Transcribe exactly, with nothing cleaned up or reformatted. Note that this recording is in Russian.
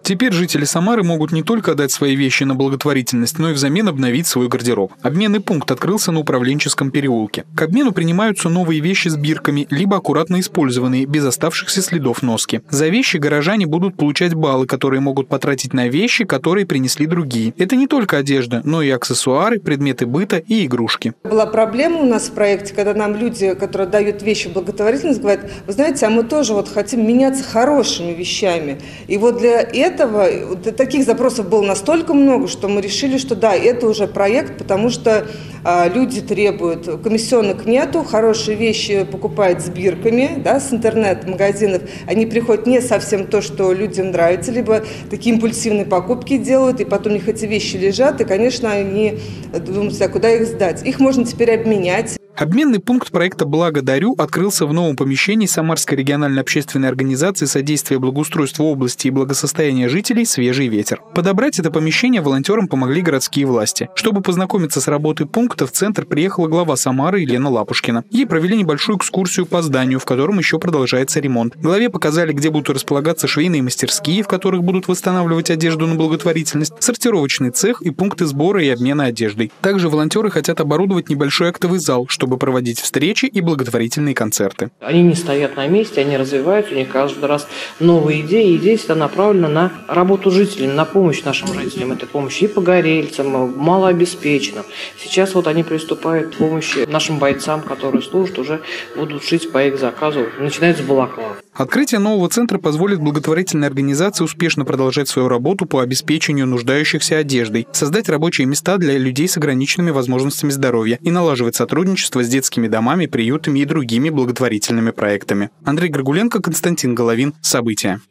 Теперь жители Самары могут не только отдать свои вещи на благотворительность, но и взамен обновить свой гардероб. Обменный пункт открылся на Управленческом переулке. К обмену принимаются новые вещи с бирками, либо аккуратно использованные, без оставшихся следов носки. За вещи горожане будут получать баллы, которые могут потратить на вещи, которые принесли другие. Это не только одежда, но и аксессуары, предметы быта и игрушки. Была проблема у нас в проекте, когда нам люди, которые дают вещи в благотворительность, говорят: вы знаете, а мы тоже вот хотим меняться хорошими вещами. И вот для этого, для таких запросов было настолько много, что мы решили, что да, это уже проект, потому что а, люди требуют, комиссионок нету, хорошие вещи покупают с бирками, да, с интернет-магазинов. Они приходят не совсем то, что людям нравится, либо такие импульсивные покупки делают, и потом у них эти вещи лежат, и, конечно, они думают, а куда их сдать. Их можно теперь обменять. Обменный пункт проекта «Благодарю» открылся в новом помещении Самарской региональной общественной организации содействия благоустройству области и благосостояния жителей «Свежий ветер». Подобрать это помещение волонтерам помогли городские власти. Чтобы познакомиться с работой пункта, в центр приехала глава Самары Елена Лапушкина. Ей провели небольшую экскурсию по зданию, в котором еще продолжается ремонт. Главе показали, где будут располагаться швейные мастерские, в которых будут восстанавливать одежду на благотворительность, сортировочный цех и пункты сбора и обмена одеждой. Также волонтеры хотят оборудовать небольшой актовый зал, чтобы чтобы проводить встречи и благотворительные концерты. Они не стоят на месте, они развиваются, у них каждый раз новые идеи, и идея всегда направлена на работу жителей, на помощь нашим жителям. Это помощь и погорельцам, малообеспеченным. Сейчас вот они приступают к помощи нашим бойцам, которые служат, уже будут шить по их заказу. Начинается с балаклав. Открытие нового центра позволит благотворительной организации успешно продолжать свою работу по обеспечению нуждающихся одеждой, создать рабочие места для людей с ограниченными возможностями здоровья и налаживать сотрудничество с детскими домами, приютами и другими благотворительными проектами. Андрей Горгуленко, Константин Головин. События.